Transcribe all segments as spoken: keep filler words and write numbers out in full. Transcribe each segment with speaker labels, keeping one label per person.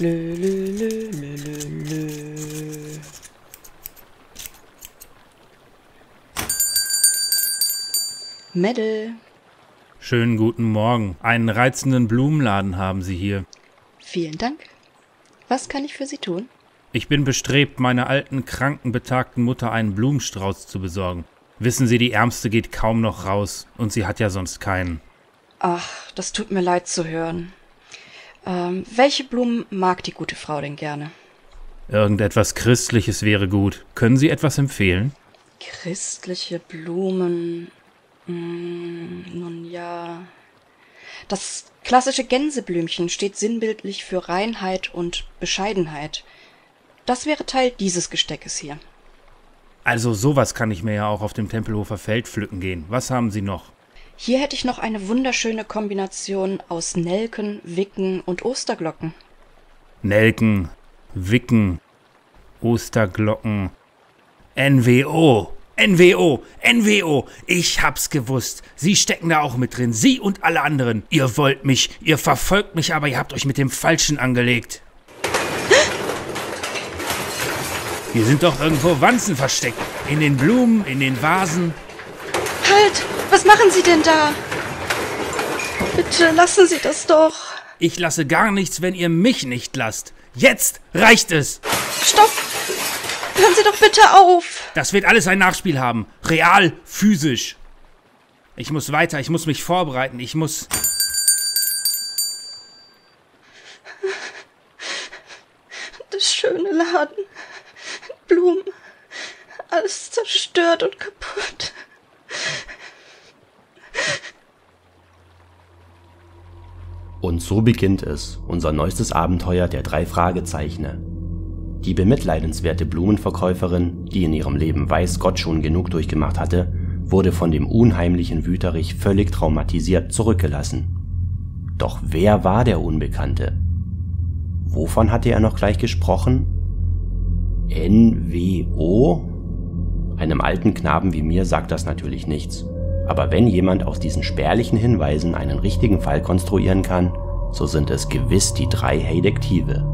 Speaker 1: Lö, lö, lö, lö, lö, lö. Mädel.
Speaker 2: Schönen guten Morgen. Einen reizenden Blumenladen haben Sie hier.
Speaker 1: Vielen Dank. Was kann ich für Sie tun?
Speaker 2: Ich bin bestrebt, meiner alten, kranken, betagten Mutter einen Blumenstrauß zu besorgen. Wissen Sie, die Ärmste geht kaum noch raus und sie hat ja sonst keinen.
Speaker 1: Ach, das tut mir leid zu hören. Ähm, welche Blumen mag die gute Frau denn gerne?
Speaker 2: Irgendetwas Christliches wäre gut. Können Sie etwas empfehlen?
Speaker 1: Christliche Blumen. Hm, nun ja. Das klassische Gänseblümchen steht sinnbildlich für Reinheit und Bescheidenheit. Das wäre Teil dieses Gesteckes hier.
Speaker 2: Also sowas kann ich mir ja auch auf dem Tempelhofer Feld pflücken gehen. Was haben Sie noch?
Speaker 1: Hier hätte ich noch eine wunderschöne Kombination aus Nelken, Wicken und Osterglocken.
Speaker 2: Nelken, Wicken, Osterglocken, N W O, N W O, N W O, ich hab's gewusst. Sie stecken da auch mit drin, Sie und alle anderen. Ihr wollt mich, ihr verfolgt mich, aber ihr habt euch mit dem Falschen angelegt. Hier sind doch irgendwo Wanzen versteckt. In den Blumen, in den Vasen.
Speaker 1: Halt! Was machen Sie denn da? Bitte lassen Sie das doch.
Speaker 2: Ich lasse gar nichts, wenn ihr mich nicht lasst. Jetzt reicht es.
Speaker 1: Stopp! Hören Sie doch bitte auf.
Speaker 2: Das wird alles ein Nachspiel haben. Real, physisch. Ich muss weiter, ich muss mich vorbereiten, ich muss...
Speaker 1: Das schöne Laden. Blumen. Alles zerstört und kaputt.
Speaker 3: Und so beginnt es, unser neuestes Abenteuer der drei Fragezeichner. Die bemitleidenswerte Blumenverkäuferin, die in ihrem Leben weiß Gott schon genug durchgemacht hatte, wurde von dem unheimlichen Wüterich völlig traumatisiert zurückgelassen. Doch wer war der Unbekannte? Wovon hatte er noch gleich gesprochen? N W O? Einem alten Knaben wie mir sagt das natürlich nichts. Aber wenn jemand aus diesen spärlichen Hinweisen einen richtigen Fall konstruieren kann, so sind es gewiss die drei Detektive.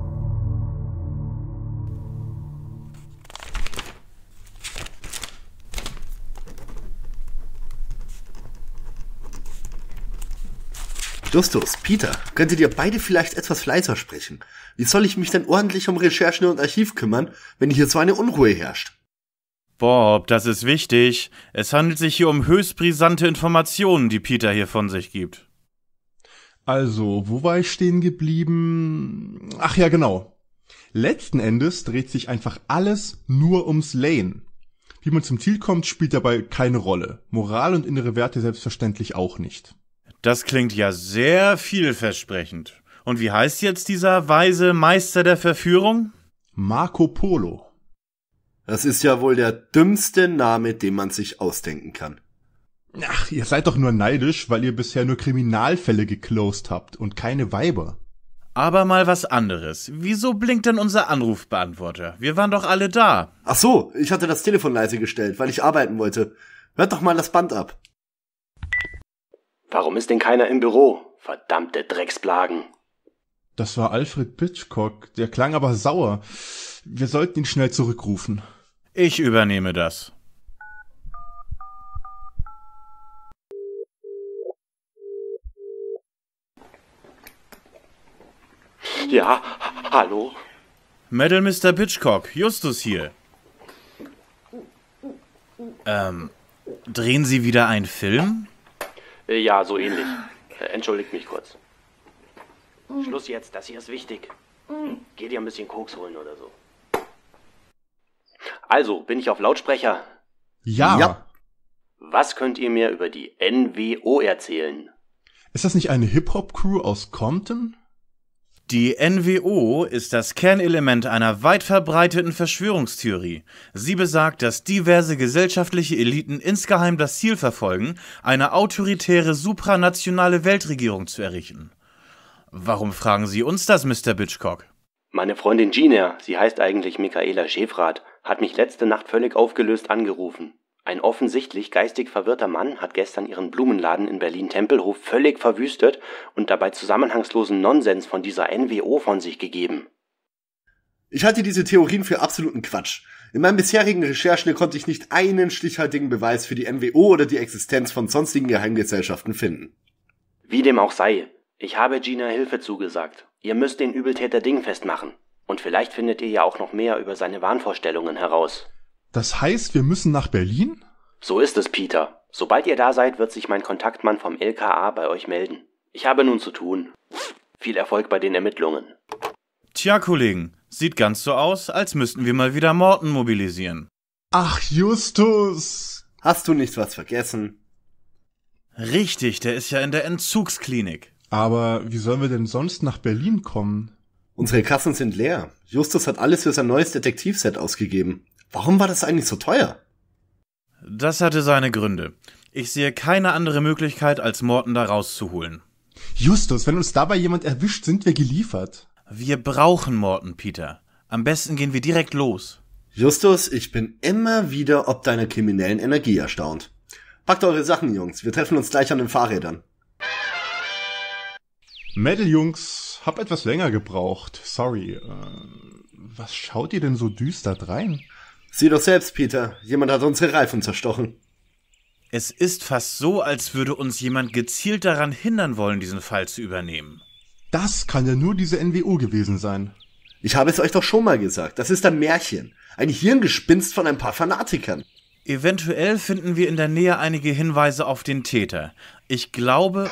Speaker 4: Justus, Peter, könntet ihr beide vielleicht etwas leiser sprechen? Wie soll ich mich denn ordentlich um Recherchen und Archiv kümmern, wenn hier so eine Unruhe herrscht?
Speaker 5: Bob, das ist wichtig. Es handelt sich hier um höchst brisante Informationen, die Peter hier von sich gibt.
Speaker 6: Also, wo war ich stehen geblieben? Ach ja, genau. Letzten Endes dreht sich einfach alles nur ums Lane. Wie man zum Ziel kommt, spielt dabei keine Rolle. Moral und innere Werte selbstverständlich auch nicht.
Speaker 5: Das klingt ja sehr vielversprechend. Und wie heißt jetzt dieser weise Meister der Verführung?
Speaker 6: Marco Polo.
Speaker 4: Das ist ja wohl der dümmste Name, den man sich ausdenken kann.
Speaker 6: Ach, ihr seid doch nur neidisch, weil ihr bisher nur Kriminalfälle geclosed habt und keine Weiber.
Speaker 5: Aber mal was anderes. Wieso blinkt denn unser Anrufbeantworter? Wir waren doch alle da.
Speaker 4: Ach so, ich hatte das Telefon leise gestellt, weil ich arbeiten wollte. Hört doch mal das Band ab.
Speaker 3: Warum ist denn keiner im Büro? Verdammte Drecksplagen.
Speaker 6: Das war Alfred Hitchcock, der klang aber sauer. Wir sollten ihn schnell zurückrufen.
Speaker 5: Ich übernehme das.
Speaker 3: Ja, hallo?
Speaker 5: Mädel Mister Hitchcock, Justus hier. Ähm, drehen Sie wieder einen Film?
Speaker 3: Ja, so ähnlich. Entschuldigt mich kurz. Schluss jetzt, das hier ist wichtig. Geh dir ein bisschen Koks holen oder so. Also, bin ich auf Lautsprecher?
Speaker 6: Ja.
Speaker 4: Ja.
Speaker 3: Was könnt ihr mir über die N W O erzählen?
Speaker 6: Ist das nicht eine Hip-Hop-Crew aus Compton?
Speaker 5: Die N W O ist das Kernelement einer weit verbreiteten Verschwörungstheorie. Sie besagt, dass diverse gesellschaftliche Eliten insgeheim das Ziel verfolgen, eine autoritäre, supranationale Weltregierung zu errichten. Warum fragen Sie uns das, Mister Hitchcock?
Speaker 3: Meine Freundin Gina, sie heißt eigentlich Michaela Schäfrath, hat mich letzte Nacht völlig aufgelöst angerufen. Ein offensichtlich geistig verwirrter Mann hat gestern ihren Blumenladen in Berlin-Tempelhof völlig verwüstet und dabei zusammenhangslosen Nonsens von dieser N W O von sich gegeben.
Speaker 4: Ich halte diese Theorien für absoluten Quatsch. In meinen bisherigen Recherchen konnte ich nicht einen stichhaltigen Beweis für die N W O oder die Existenz von sonstigen Geheimgesellschaften finden.
Speaker 3: Wie dem auch sei, ich habe Gina Hilfe zugesagt. Ihr müsst den Übeltäter dingfest machen. Und vielleicht findet ihr ja auch noch mehr über seine Wahnvorstellungen heraus.
Speaker 6: Das heißt, wir müssen nach Berlin?
Speaker 3: So ist es, Peter. Sobald ihr da seid, wird sich mein Kontaktmann vom L K A bei euch melden. Ich habe nun zu tun. Viel Erfolg bei den Ermittlungen.
Speaker 5: Tja, Kollegen, sieht ganz so aus, als müssten wir mal wieder Morten mobilisieren.
Speaker 6: Ach, Justus!
Speaker 4: Hast du nicht was vergessen?
Speaker 5: Richtig, der ist ja in der Entzugsklinik.
Speaker 6: Aber wie sollen wir denn sonst nach Berlin kommen?
Speaker 4: Unsere Kassen sind leer. Justus hat alles für sein neues Detektivset ausgegeben. Warum war das eigentlich so teuer?
Speaker 5: Das hatte seine Gründe. Ich sehe keine andere Möglichkeit, als Morten da rauszuholen.
Speaker 6: Justus, wenn uns dabei jemand erwischt, sind wir geliefert.
Speaker 5: Wir brauchen Morten, Peter. Am besten gehen wir direkt los.
Speaker 4: Justus, ich bin immer wieder ob deiner kriminellen Energie erstaunt. Packt eure Sachen, Jungs. Wir treffen uns gleich an den Fahrrädern.
Speaker 6: Mädel, Jungs, hab etwas länger gebraucht. Sorry. Äh, was schaut ihr denn so düster drein?
Speaker 4: Sieh doch selbst, Peter. Jemand hat unsere Reifen zerstochen.
Speaker 5: Es ist fast so, als würde uns jemand gezielt daran hindern wollen, diesen Fall zu übernehmen.
Speaker 6: Das kann ja nur diese N W O gewesen sein.
Speaker 4: Ich habe es euch doch schon mal gesagt. Das ist ein Märchen. Ein Hirngespinst von ein paar Fanatikern.
Speaker 5: Eventuell finden wir in der Nähe einige Hinweise auf den Täter. Ich glaube...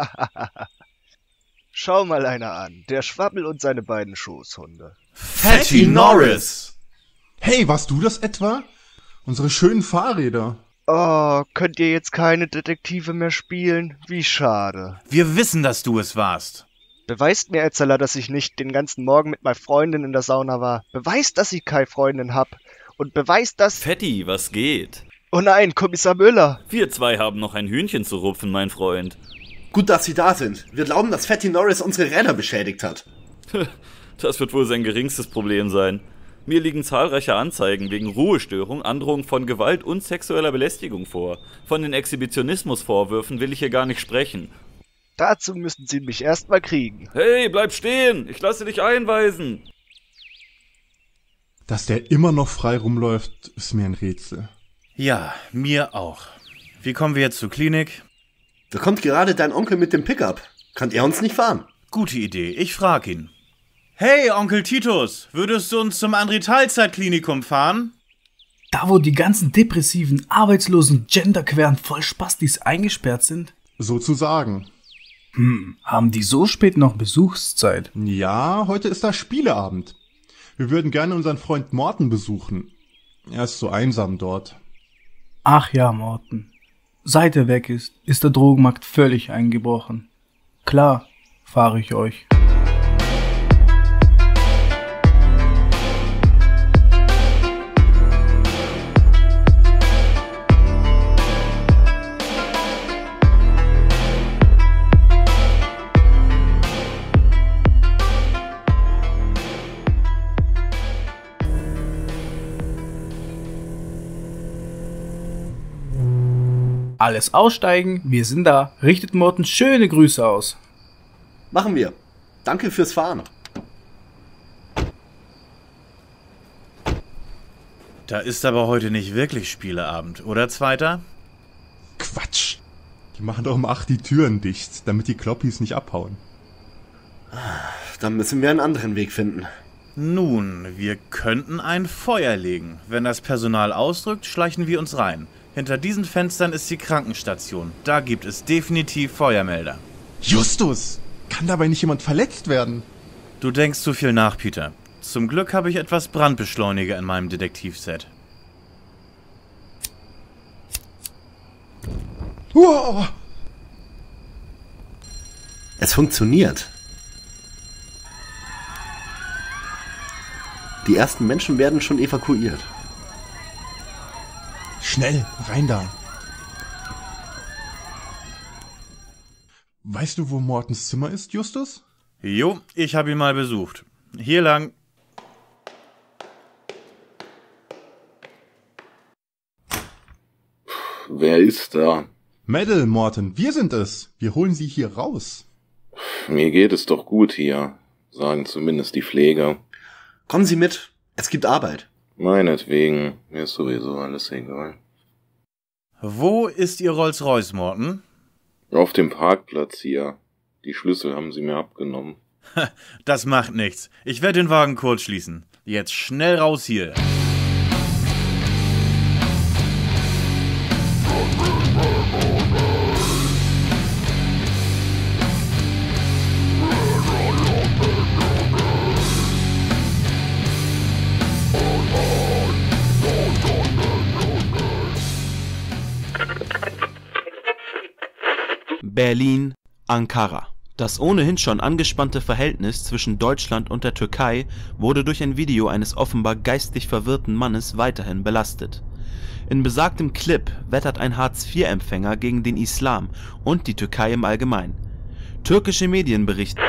Speaker 7: Schau mal einer an. Der Schwabbel und seine beiden Schoßhunde.
Speaker 5: Fatty Norris!
Speaker 6: Hey, warst du das etwa? Unsere schönen Fahrräder.
Speaker 7: Oh, könnt ihr jetzt keine Detektive mehr spielen? Wie schade.
Speaker 5: Wir wissen, dass du es warst.
Speaker 7: Beweist mir, Etzeler, dass ich nicht den ganzen Morgen mit meiner Freundin in der Sauna war. Beweist, dass ich keine Freundin hab. Und beweist, dass...
Speaker 8: Fatty, was geht?
Speaker 7: Oh nein, Kommissar Müller.
Speaker 8: Wir zwei haben noch ein Hühnchen zu rupfen, mein Freund.
Speaker 4: Gut, dass Sie da sind. Wir glauben, dass Fatty Norris unsere Räder beschädigt hat.
Speaker 8: Das wird wohl sein geringstes Problem sein. Mir liegen zahlreiche Anzeigen wegen Ruhestörung, Androhung von Gewalt und sexueller Belästigung vor. Von den Exhibitionismusvorwürfen will ich hier gar nicht sprechen.
Speaker 7: Dazu müssten Sie mich erst mal kriegen.
Speaker 8: Hey, bleib stehen! Ich lasse dich einweisen!
Speaker 6: Dass der immer noch frei rumläuft, ist mir ein Rätsel.
Speaker 5: Ja, mir auch. Wie kommen wir jetzt zur Klinik?
Speaker 4: Da kommt gerade dein Onkel mit dem Pickup. Kann er uns nicht fahren?
Speaker 5: Gute Idee, ich frag ihn. Hey, Onkel Titus, würdest du uns zum Andri-Teilzeit-Klinikum fahren?
Speaker 9: Da, wo die ganzen depressiven, arbeitslosen, genderqueren Vollspastis eingesperrt sind?
Speaker 6: Sozusagen.
Speaker 9: Hm, haben die so spät noch Besuchszeit?
Speaker 6: Ja, heute ist da Spieleabend. Wir würden gerne unseren Freund Morten besuchen. Er ist so einsam dort.
Speaker 9: Ach ja, Morten. Seit er weg ist, ist der Drogenmarkt völlig eingebrochen. Klar, fahre ich euch. Alles aussteigen, wir sind da. Richtet Morten schöne Grüße aus.
Speaker 4: Machen wir. Danke fürs Fahren.
Speaker 5: Da ist aber heute nicht wirklich Spieleabend, oder Zweiter?
Speaker 6: Quatsch. Die machen doch um acht die Türen dicht, damit die Kloppis nicht abhauen.
Speaker 4: Dann müssen wir einen anderen Weg finden.
Speaker 5: Nun, wir könnten ein Feuer legen. Wenn das Personal ausrückt, schleichen wir uns rein. Hinter diesen Fenstern ist die Krankenstation. Da gibt es definitiv Feuermelder.
Speaker 6: Justus! Kann dabei nicht jemand verletzt werden?
Speaker 5: Du denkst zu viel nach, Peter. Zum Glück habe ich etwas Brandbeschleuniger in meinem Detektivset.
Speaker 6: Wow.
Speaker 4: Es funktioniert. Die ersten Menschen werden schon evakuiert.
Speaker 6: Schnell, rein da. Weißt du, wo Mortens Zimmer ist, Justus?
Speaker 5: Jo, ich habe ihn mal besucht. Hier lang.
Speaker 10: Wer ist da?
Speaker 6: Mädel, Morten, wir sind es. Wir holen Sie hier raus.
Speaker 10: Mir geht es doch gut hier, sagen zumindest die Pfleger.
Speaker 4: Kommen Sie mit, es gibt Arbeit.
Speaker 10: Meinetwegen, mir ist sowieso alles egal.
Speaker 5: Wo ist Ihr Rolls-Royce, Morten?
Speaker 10: Auf dem Parkplatz hier. Die Schlüssel haben sie mir abgenommen.
Speaker 5: Das macht nichts. Ich werde den Wagen kurz schließen. Jetzt schnell raus hier.
Speaker 11: Berlin, Ankara. Das ohnehin schon angespannte Verhältnis zwischen Deutschland und der Türkei wurde durch ein Video eines offenbar geistig verwirrten Mannes weiterhin belastet. In besagtem Clip wettert ein Hartz vier Empfänger gegen den Islam und die Türkei im Allgemeinen. Türkische Medien berichten.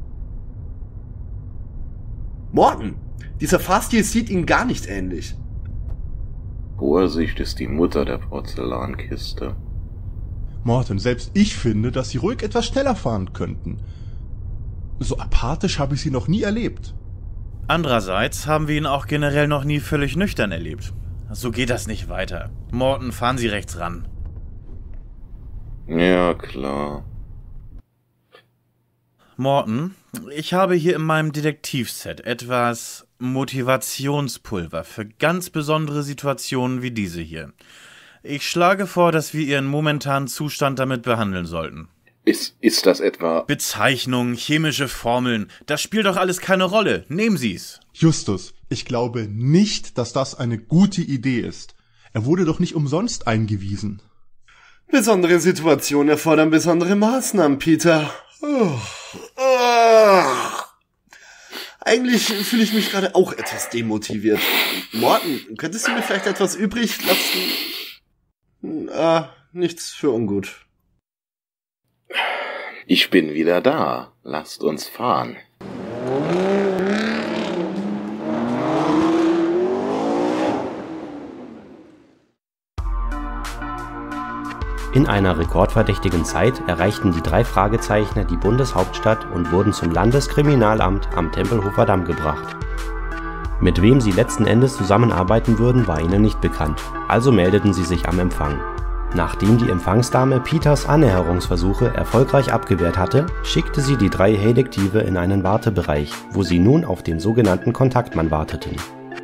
Speaker 4: Morten, dieser Fahrstil sieht Ihnen gar nicht ähnlich.
Speaker 10: Vorsicht ist die Mutter der Porzellankiste.
Speaker 6: Morten, selbst ich finde, dass Sie ruhig etwas schneller fahren könnten. So apathisch habe ich Sie noch nie erlebt.
Speaker 5: Andererseits haben wir ihn auch generell noch nie völlig nüchtern erlebt. So geht das nicht weiter. Morten, fahren Sie rechts ran.
Speaker 10: Ja, klar.
Speaker 5: Morten, ich habe hier in meinem Detektivset etwas Motivationspulver für ganz besondere Situationen wie diese hier. Ich schlage vor, dass wir Ihren momentanen Zustand damit behandeln sollten.
Speaker 10: Ist, ist das etwa...
Speaker 5: Bezeichnungen, chemische Formeln, das spielt doch alles keine Rolle. Nehmen Sie's.
Speaker 6: Justus, ich glaube nicht, dass das eine gute Idee ist. Er wurde doch nicht umsonst eingewiesen.
Speaker 4: Besondere Situationen erfordern besondere Maßnahmen, Peter. Oh. Oh. Eigentlich fühle ich mich gerade auch etwas demotiviert. Morten, könntest du mir vielleicht etwas übrig lassen? Ah, nichts für ungut.
Speaker 10: Ich bin wieder da. Lasst uns fahren.
Speaker 3: In einer rekordverdächtigen Zeit erreichten die drei Fragezeichner die Bundeshauptstadt und wurden zum Landeskriminalamt am Tempelhofer Damm gebracht. Mit wem sie letzten Endes zusammenarbeiten würden, war ihnen nicht bekannt, also meldeten sie sich am Empfang. Nachdem die Empfangsdame Peters Annäherungsversuche erfolgreich abgewehrt hatte, schickte sie die drei Detektive in einen Wartebereich, wo sie nun auf den sogenannten Kontaktmann warteten.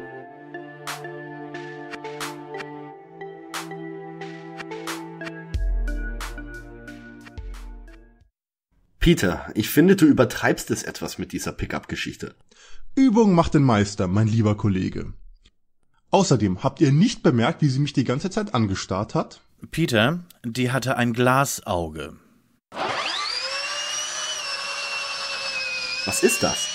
Speaker 4: Peter, ich finde, du übertreibst es etwas mit dieser Pickup-Geschichte.
Speaker 6: Übung macht den Meister, mein lieber Kollege. Außerdem, habt ihr nicht bemerkt, wie sie mich die ganze Zeit angestarrt hat?
Speaker 5: Peter, die hatte ein Glasauge.
Speaker 4: Was ist das?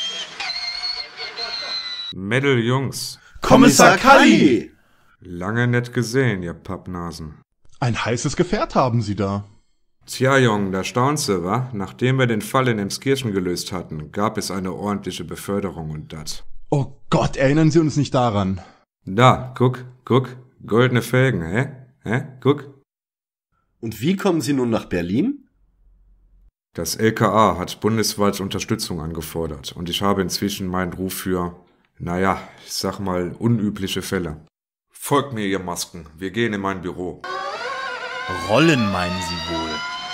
Speaker 12: Mädel, Jungs.
Speaker 4: Kommissar Kalli!
Speaker 12: Lange nicht gesehen, ihr Pappnasen.
Speaker 6: Ein heißes Gefährt haben sie da.
Speaker 12: Tja, Jungen, da staunst du, wa? Nachdem wir den Fall in Emskirchen gelöst hatten, gab es eine ordentliche Beförderung und dat.
Speaker 6: Oh Gott, erinnern Sie uns nicht daran.
Speaker 12: Da, guck, guck, goldene Felgen, hä? Hä? Guck.
Speaker 4: Und wie kommen Sie nun nach Berlin?
Speaker 12: Das L K A hat bundesweit Unterstützung angefordert und ich habe inzwischen meinen Ruf für, naja, ich sag mal, unübliche Fälle. Folgt mir, ihr Masken, wir gehen in mein Büro.
Speaker 5: Rollen meinen Sie wohl?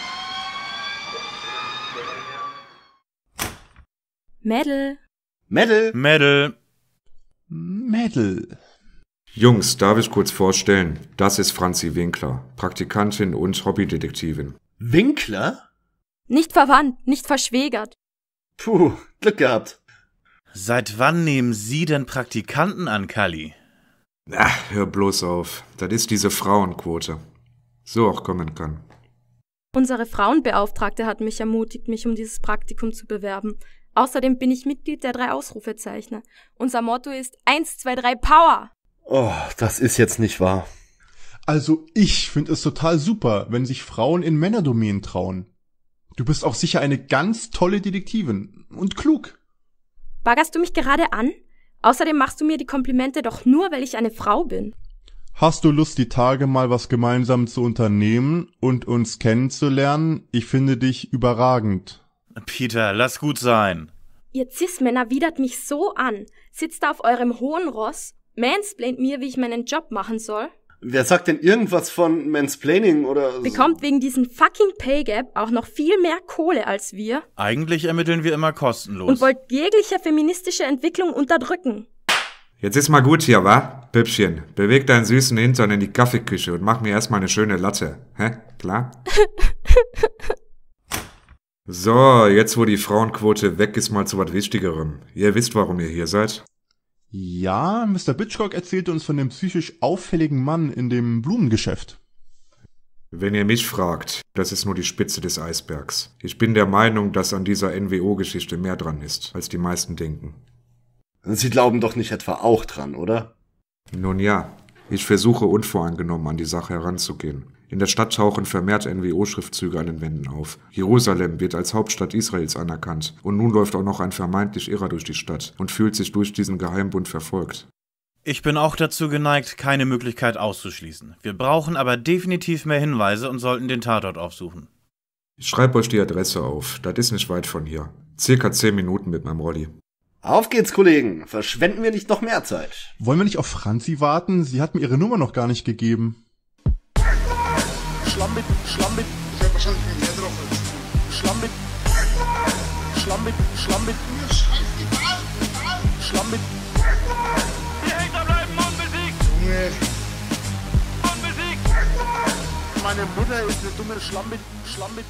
Speaker 13: Mädel.
Speaker 4: Mädel.
Speaker 5: Mädel.
Speaker 6: Mädel.
Speaker 12: Jungs, darf ich kurz vorstellen, das ist Franzi Winkler, Praktikantin und Hobbydetektivin.
Speaker 4: Winkler?
Speaker 13: Nicht verwandt, nicht verschwägert.
Speaker 4: Puh, Glück gehabt.
Speaker 5: Seit wann nehmen Sie denn Praktikanten an, Kalli?
Speaker 12: Ach, hör bloß auf, das ist diese Frauenquote. So auch kommen kann.
Speaker 13: Unsere Frauenbeauftragte hat mich ermutigt, mich um dieses Praktikum zu bewerben. Außerdem bin ich Mitglied der drei Ausrufezeichner. Unser Motto ist eins, zwei, drei, Power!
Speaker 4: Oh, das ist jetzt nicht wahr.
Speaker 6: Also ich finde es total super, wenn sich Frauen in Männerdomänen trauen. Du bist auch sicher eine ganz tolle Detektivin und klug.
Speaker 13: Baggerst du mich gerade an? Außerdem machst du mir die Komplimente doch nur, weil ich eine Frau bin.
Speaker 6: Hast du Lust, die Tage mal was gemeinsam zu unternehmen und uns kennenzulernen? Ich finde dich überragend.
Speaker 5: Peter, lass gut sein.
Speaker 13: Ihr Cis-Männer widert mich so an. Sitzt da auf eurem hohen Ross, mansplaint mir, wie ich meinen Job machen soll.
Speaker 4: Wer sagt denn irgendwas von Mansplaining oder so?
Speaker 13: Bekommt wegen diesem fucking Pay Gap auch noch viel mehr Kohle als wir.
Speaker 5: Eigentlich ermitteln wir immer kostenlos.
Speaker 13: Und wollt jegliche feministische Entwicklung unterdrücken.
Speaker 12: Jetzt ist mal gut hier, wa? Püppchen, beweg deinen süßen Hintern in die Kaffeeküche und mach mir erstmal eine schöne Latte. Hä? Klar? So, jetzt wo die Frauenquote weg ist, mal zu was Wichtigerem. Ihr wisst, warum ihr hier seid?
Speaker 6: Ja, Mister Bitchcock erzählte uns von dem psychisch auffälligen Mann in dem Blumengeschäft.
Speaker 12: Wenn ihr mich fragt, das ist nur die Spitze des Eisbergs. Ich bin der Meinung, dass an dieser N W O-Geschichte mehr dran ist, als die meisten denken.
Speaker 4: Sie glauben doch nicht etwa auch dran, oder?
Speaker 12: Nun ja, ich versuche unvoreingenommen an die Sache heranzugehen. In der Stadt tauchen vermehrt N W O-Schriftzüge an den Wänden auf. Jerusalem wird als Hauptstadt Israels anerkannt. Und nun läuft auch noch ein vermeintlich Irrer durch die Stadt und fühlt sich durch diesen Geheimbund verfolgt.
Speaker 5: Ich bin auch dazu geneigt, keine Möglichkeit auszuschließen. Wir brauchen aber definitiv mehr Hinweise und sollten den Tatort aufsuchen.
Speaker 12: Ich schreibe euch die Adresse auf. Das ist nicht weit von hier. Circa zehn Minuten mit meinem Rolli.
Speaker 4: Auf geht's, Kollegen. Verschwenden wir nicht noch mehr Zeit.
Speaker 6: Wollen wir nicht auf Franzi warten? Sie hat mir ihre Nummer noch gar nicht gegeben.
Speaker 14: Schlamm mit, Schlamm mit. Ich hab wahrscheinlich kein Geld drauf. Schlamm mit. Schlamm mit, Schlamm mit. Schlamm mit. Die Hater bleiben unbesiegt. Junge. Unbesiegt. Meine Mutter ist eine dumme Schlamm mit, Schlamm mit.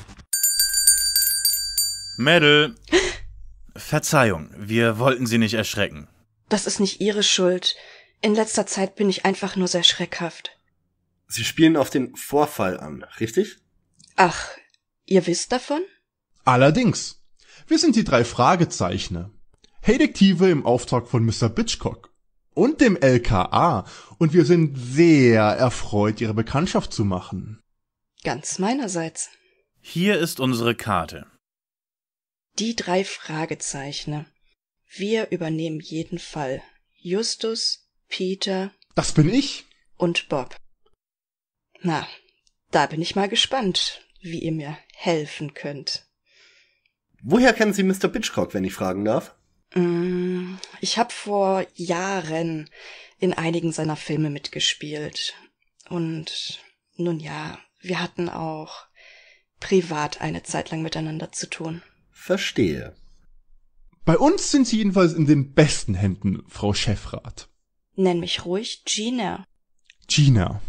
Speaker 5: Mädel. Verzeihung, wir wollten Sie nicht erschrecken.
Speaker 1: Das ist nicht Ihre Schuld. In letzter Zeit bin ich einfach nur sehr schreckhaft.
Speaker 4: Sie spielen auf den Vorfall an, richtig?
Speaker 1: Ach, ihr wisst davon?
Speaker 6: Allerdings. Wir sind die drei Fragezeichner. Detektive im Auftrag von Mister Bitchcock und dem L K A. Und wir sind sehr erfreut, Ihre Bekanntschaft zu machen.
Speaker 1: Ganz meinerseits.
Speaker 5: Hier ist unsere Karte.
Speaker 1: Die drei Fragezeichner. Wir übernehmen jeden Fall. Justus, Peter...
Speaker 6: Das bin ich.
Speaker 1: Und Bob. Na, da bin ich mal gespannt, wie ihr mir helfen könnt.
Speaker 4: Woher kennen Sie Mister Bitchcock, wenn ich fragen darf?
Speaker 1: Mm, ich habe vor Jahren in einigen seiner Filme mitgespielt. Und nun ja, wir hatten auch privat eine Zeit lang miteinander zu tun.
Speaker 4: Verstehe.
Speaker 6: Bei uns sind Sie jedenfalls in den besten Händen, Frau Chefrat.
Speaker 1: Nenn mich ruhig Gina.
Speaker 6: Gina.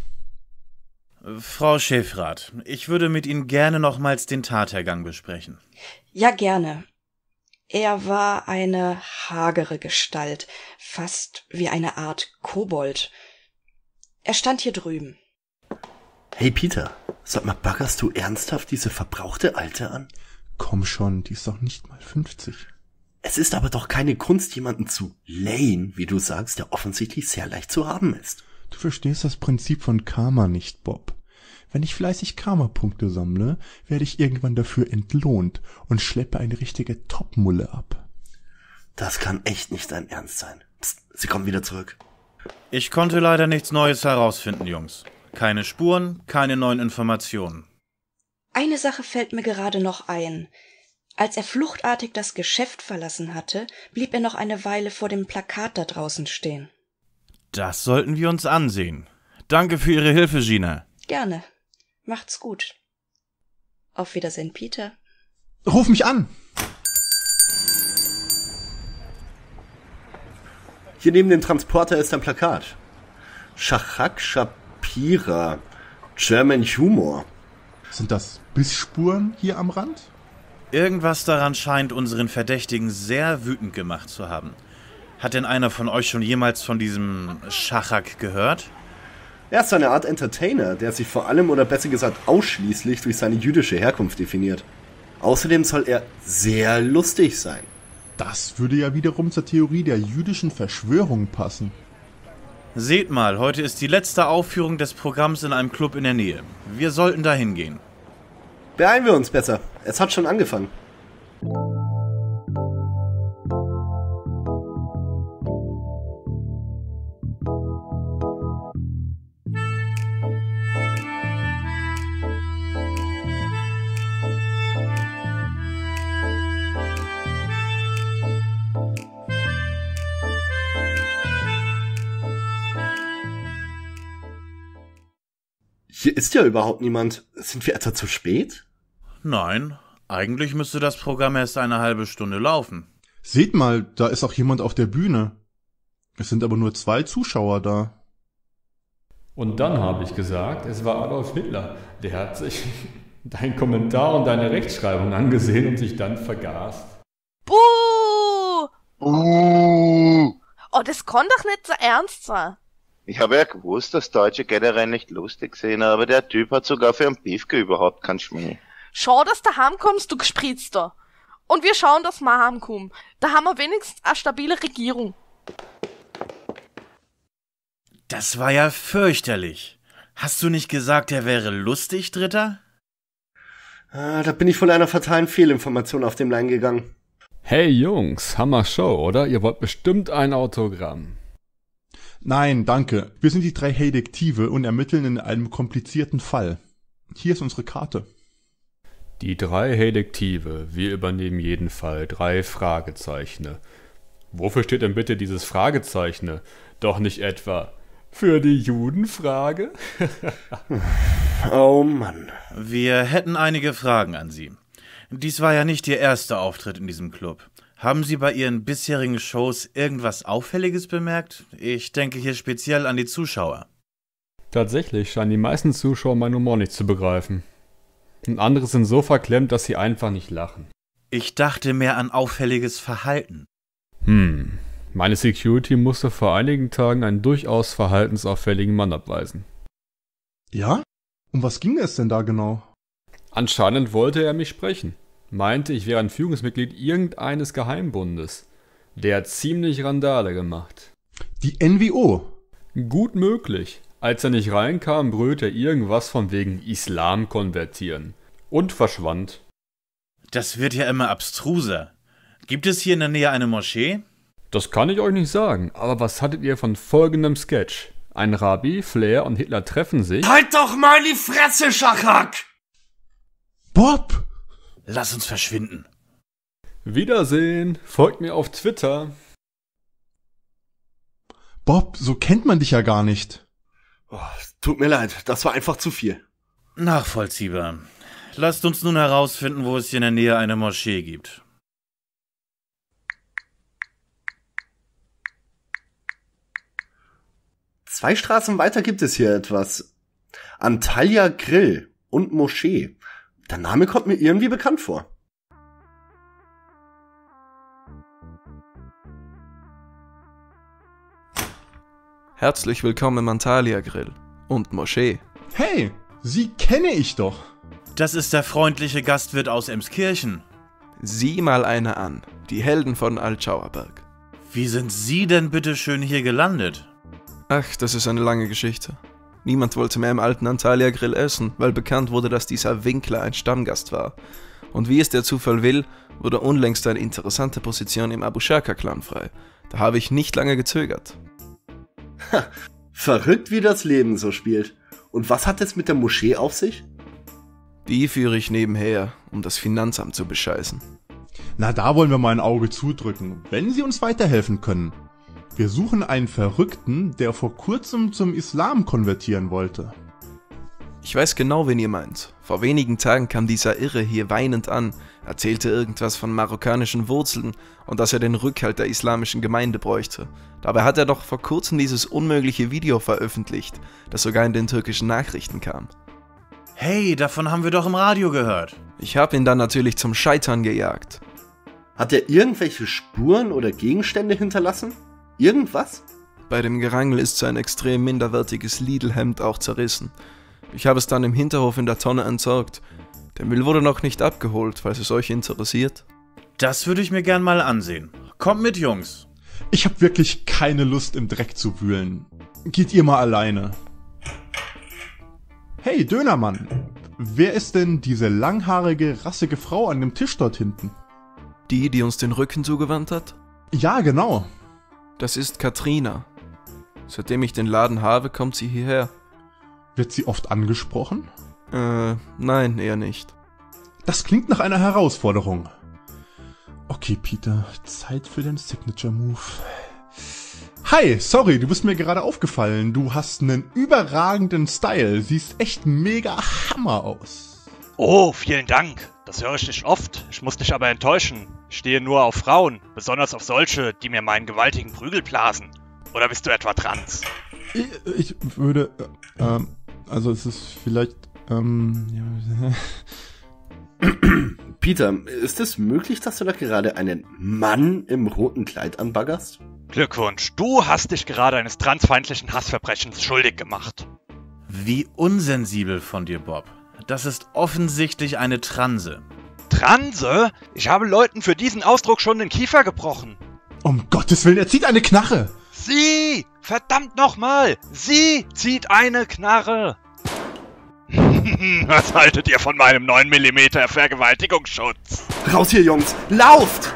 Speaker 5: Frau Chefrat, ich würde mit Ihnen gerne nochmals den Tathergang besprechen.
Speaker 1: Ja, gerne. Er war eine hagere Gestalt, fast wie eine Art Kobold. Er stand hier drüben.
Speaker 4: Hey Peter, sag mal, baggerst du ernsthaft diese verbrauchte Alte an?
Speaker 6: Komm schon, die ist doch nicht mal fünfzig.
Speaker 4: Es ist aber doch keine Kunst, jemanden zu layen, wie du sagst, der offensichtlich sehr leicht zu haben ist.
Speaker 6: Du verstehst das Prinzip von Karma nicht, Bob. Wenn ich fleißig Karma-Punkte sammle, werde ich irgendwann dafür entlohnt und schleppe eine richtige Topmulle ab.
Speaker 4: Das kann echt nicht dein Ernst sein. Psst, sie kommen wieder zurück.
Speaker 5: Ich konnte leider nichts Neues herausfinden, Jungs. Keine Spuren, keine neuen Informationen.
Speaker 1: Eine Sache fällt mir gerade noch ein. Als er fluchtartig das Geschäft verlassen hatte, blieb er noch eine Weile vor dem Plakat da draußen stehen.
Speaker 5: Das sollten wir uns ansehen. Danke für Ihre Hilfe, Gina.
Speaker 1: Gerne. Macht's gut. Auf Wiedersehen, Peter.
Speaker 6: Ruf mich an!
Speaker 4: Hier neben dem Transporter ist ein Plakat. Shachak Shapira. German Humor.
Speaker 6: Sind das Bissspuren hier am Rand?
Speaker 5: Irgendwas daran scheint unseren Verdächtigen sehr wütend gemacht zu haben. Hat denn einer von euch schon jemals von diesem Schachak gehört?
Speaker 4: Er ist eine Art Entertainer, der sich vor allem oder besser gesagt ausschließlich durch seine jüdische Herkunft definiert. Außerdem soll er sehr lustig sein.
Speaker 6: Das würde ja wiederum zur Theorie der jüdischen Verschwörung passen.
Speaker 5: Seht mal, heute ist die letzte Aufführung des Programms in einem Club in der Nähe. Wir sollten da hingehen.
Speaker 4: Beeilen wir uns besser. Es hat schon angefangen. Hier ist ja überhaupt niemand. Sind wir etwa zu spät?
Speaker 5: Nein, eigentlich müsste das Programm erst eine halbe Stunde laufen.
Speaker 6: Seht mal, da ist auch jemand auf der Bühne. Es sind aber nur zwei Zuschauer da.
Speaker 15: Und dann habe ich gesagt, es war Adolf Hitler. Der hat sich deinen Kommentar und deine Rechtschreibung angesehen und sich dann vergaßt.
Speaker 16: Buh!
Speaker 14: Uh.
Speaker 16: Oh, das kann doch nicht so ernst sein.
Speaker 14: Ich habe ja gewusst, dass Deutsche generell nicht lustig sind, aber der Typ hat sogar für einen Piefke überhaupt keinen Schmäh.
Speaker 16: Schau, dass du heimkommst, du Gespritzter. Und wir schauen, dass wir heimkommen. Da haben wir wenigstens eine stabile Regierung.
Speaker 5: Das war ja fürchterlich. Hast du nicht gesagt, er wäre lustig, Dritter?
Speaker 4: Ah, da bin ich von einer fatalen Fehlinformation auf dem Lein gegangen.
Speaker 15: Hey Jungs, Hammer Show, oder? Ihr wollt bestimmt ein Autogramm.
Speaker 6: Nein, danke. Wir sind die drei Detektive und ermitteln in einem komplizierten Fall. Hier ist unsere Karte.
Speaker 15: Die drei Detektive, wir übernehmen jeden Fall. Drei Fragezeichen. Wofür steht denn bitte dieses Fragezeichen? Doch nicht etwa für die Judenfrage?
Speaker 4: Oh Mann.
Speaker 5: Wir hätten einige Fragen an Sie. Dies war ja nicht Ihr erster Auftritt in diesem Club. Haben Sie bei Ihren bisherigen Shows irgendwas Auffälliges bemerkt? Ich denke hier speziell an die Zuschauer.
Speaker 15: Tatsächlich scheinen die meisten Zuschauer meinen Humor nicht zu begreifen. Und andere sind so verklemmt, dass sie einfach nicht lachen.
Speaker 5: Ich dachte mehr an auffälliges Verhalten.
Speaker 15: Hm, meine Security musste vor einigen Tagen einen durchaus verhaltensauffälligen Mann abweisen.
Speaker 6: Ja? Um was ging es denn da genau?
Speaker 15: Anscheinend wollte er mich sprechen. Meinte, ich wäre ein Führungsmitglied irgendeines Geheimbundes. Der hat ziemlich Randale gemacht.
Speaker 6: Die N W O?
Speaker 15: Gut möglich. Als er nicht reinkam, brüllte er irgendwas von wegen Islam konvertieren. Und verschwand.
Speaker 5: Das wird ja immer abstruser. Gibt es hier in der Nähe eine Moschee?
Speaker 15: Das kann ich euch nicht sagen, aber was hattet ihr von folgendem Sketch? Ein Rabbi, Flair und Hitler treffen sich...
Speaker 4: Halt doch mal die Fresse, Schachak!
Speaker 6: Bob!
Speaker 5: Lass uns verschwinden.
Speaker 15: Wiedersehen, folgt mir auf Twitter.
Speaker 6: Bob, so kennt man dich ja gar nicht.
Speaker 4: Oh, tut mir leid, das war einfach zu viel.
Speaker 5: Nachvollziehbar. Lasst uns nun herausfinden, wo es hier in der Nähe eine Moschee gibt.
Speaker 4: Zwei Straßen weiter gibt es hier etwas. Antalya Grill und Moschee. Der Name kommt mir irgendwie bekannt vor.
Speaker 11: Herzlich willkommen im Antalya Grill und Moschee.
Speaker 6: Hey, Sie kenne ich doch.
Speaker 5: Das ist der freundliche Gastwirt aus Emskirchen.
Speaker 11: Sieh mal einer an, die Helden von Altschauerberg.
Speaker 5: Wie sind Sie denn bitte schön hier gelandet?
Speaker 11: Ach, das ist eine lange Geschichte. Niemand wollte mehr im alten Antalya Grill essen, weil bekannt wurde, dass dieser Winkler ein Stammgast war. Und wie es der Zufall will, wurde unlängst eine interessante Position im Abu Shaka-Clan frei. Da habe ich nicht lange gezögert.
Speaker 4: Ha, verrückt, wie das Leben so spielt. Und was hat es mit der Moschee auf sich?
Speaker 11: Die führe ich nebenher, um das Finanzamt zu bescheißen.
Speaker 6: Na, da wollen wir mal ein Auge zudrücken, wenn Sie uns weiterhelfen können. Wir suchen einen Verrückten, der vor kurzem zum Islam konvertieren wollte.
Speaker 11: Ich weiß genau, wen ihr meint. Vor wenigen Tagen kam dieser Irre hier weinend an, erzählte irgendwas von marokkanischen Wurzeln und dass er den Rückhalt der islamischen Gemeinde bräuchte. Dabei hat er doch vor kurzem dieses unmögliche Video veröffentlicht, das sogar in den türkischen Nachrichten kam.
Speaker 5: Hey, davon haben wir doch im Radio gehört.
Speaker 11: Ich habe ihn dann natürlich zum Scheitern gejagt.
Speaker 4: Hat er irgendwelche Spuren oder Gegenstände hinterlassen? Irgendwas?
Speaker 11: Bei dem Gerangel ist sein extrem minderwertiges Lidl-Hemd auch zerrissen. Ich habe es dann im Hinterhof in der Tonne entsorgt. Der Müll wurde noch nicht abgeholt, falls es euch interessiert.
Speaker 5: Das würde ich mir gern mal ansehen. Kommt mit, Jungs.
Speaker 6: Ich habe wirklich keine Lust, im Dreck zu wühlen. Geht ihr mal alleine. Hey, Dönermann. Wer ist denn diese langhaarige, rassige Frau an dem Tisch dort hinten?
Speaker 11: Die, die uns den Rücken zugewandt hat?
Speaker 6: Ja, genau.
Speaker 11: Das ist Katrina. Seitdem ich den Laden habe, kommt sie hierher.
Speaker 6: Wird sie oft angesprochen?
Speaker 11: Äh, nein, eher nicht.
Speaker 6: Das klingt nach einer Herausforderung. Okay, Peter, Zeit für den Signature Move. Hi, sorry, du bist mir gerade aufgefallen. Du hast einen überragenden Style. Siehst echt mega Hammer aus.
Speaker 17: Oh, vielen Dank. Das höre ich nicht oft. Ich muss dich aber enttäuschen. Ich stehe nur auf Frauen, besonders auf solche, die mir meinen gewaltigen Prügel blasen. Oder bist du etwa trans?
Speaker 6: Ich, ich würde, äh, ähm, also es ist vielleicht, ähm, ja.
Speaker 4: Peter, ist es möglich, dass du da gerade einen Mann im roten Kleid anbaggerst?
Speaker 17: Glückwunsch, du hast dich gerade eines transfeindlichen Hassverbrechens schuldig gemacht.
Speaker 5: Wie unsensibel von dir, Bob. Das ist offensichtlich eine Transe.
Speaker 17: Transe? Ich habe Leuten für diesen Ausdruck schon den Kiefer gebrochen.
Speaker 6: Um Gottes Willen, er zieht eine Knarre!
Speaker 17: Sie! Verdammt nochmal! Sie zieht eine Knarre! Was haltet ihr von meinem neun Millimeter Vergewaltigungsschutz?
Speaker 4: Raus hier, Jungs! Lauft!